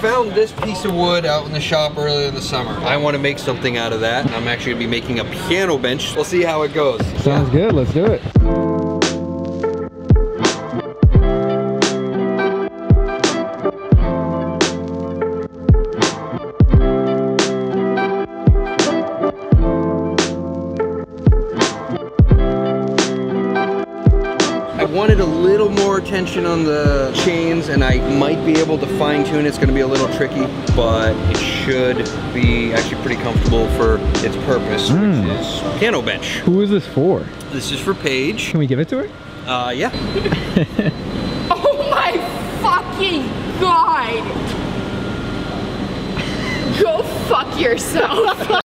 found this piece of wood out in the shop earlier in the summer. I want to make something out of that. I'm actually going to be making a piano bench. We'll see how it goes. Sounds good, let's do it. I wanted a little more attention on the chains, and I might be able to fine tune. It's going to be a little tricky, but it should be actually pretty comfortable for its purpose, which is piano bench. Who is this for? This is for Paige. Can we give it to her? Yeah. Oh my fucking god! Go fuck yourself.